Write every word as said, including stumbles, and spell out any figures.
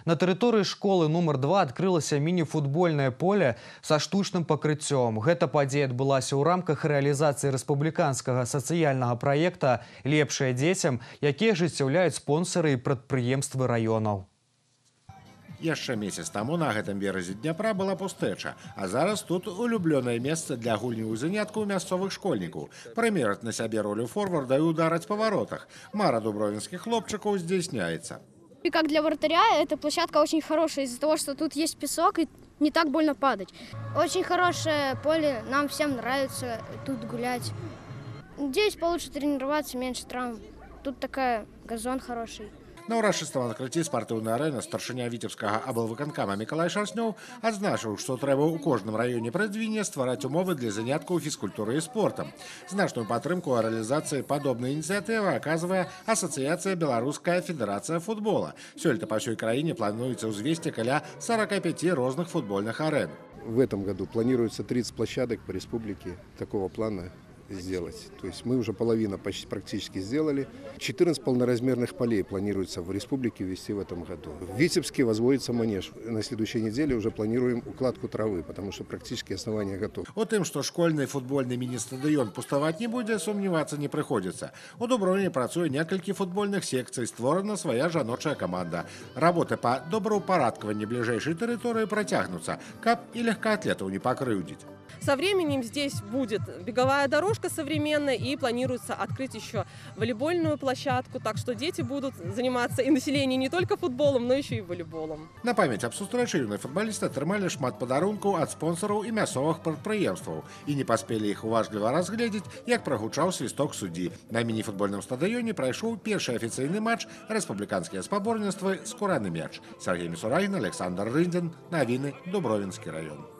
На тэрыторыі школы нумар два адкрылася міні-футбольнае поле са штучным пакрыццём. Гэта падзея адбылася ў рамках рэалізацыі рэспубліканскага сацыяльнага праекта «Лепшае дзецям», якія ажыццяўляюць спонсары і прадпрыемствы раёнаў. Яшчэ месяц таму на гэтым беразе Дняпра была пустэча, а зараз тут улюблёнае месца для гульневых заняткаў мясцовых школьнікаў. Прымераць на сябе ролю форварда і удараць па воротах. Мара дубровинских хлопчиков здійсняется. И как для вратаря эта площадка очень хорошая из-за того, что тут есть песок и не так больно падать. Очень хорошее поле, нам всем нравится тут гулять. Надеюсь, получше тренироваться, меньше травм. Тут такая газон хороший. На ўрачыстым адкрыцці спартыўнай арэны старшыня віцебскага аблвыканкама Мікалай Шарснёў адзначыў, што трэба ў кожным раёне прадвіння ствараць умовы для заняткаў фізкультуры і спортам. Значную падтрымку ў рэалізацыі падобнай ініцыятывы аказвае Асацыяцыя Беларуская федэрацыя футбола. Сёлета па ўсёй краіне плануецца ўзвесці каля сорока пяти розных футбольных арен. В этом году планируется тридцать площадок по республике такого плана сделать. То есть мы уже половину почти практически сделали. четырнадцать полноразмерных полей планируется в республике ввести в этом году. В Витебске возводится манеж. На следующей неделе уже планируем укладку травы, потому что практически основание готово. У тым, што школьны футбольны міні-стадыён пуставаць не будзе, сумнявацца не прыходзіцца. У Дубровіне працуе некалькі футбольных секцый, створана свая жаночая каманда. Работы па добраўпарадкаванні бліжэйшай тэрыторыі працягнуцца, каб і легкоатлетаў не пакрыўдзіць. Со временем здесь будет беговая дорожка современная и планируется открыть еще волейбольную площадку, так что дети будут заниматься и население не только футболом, но еще и волейболом. На памяць аб сустрэчы юныя футбалісты атрымалі шмат падарункаў ад спонсараў і мясцовых прадпрыемстваў і не паспелі іх уважліва разгледзець, як прагучаў свісток суддзі. На міні-футбольным стадыёне прайшоў першы афіцыйны матч рэспубліканскія спаборніцтвы «Скураны мяч». Сергей Мисурагин, Александр Рындин. Навіны. Дубровинский район.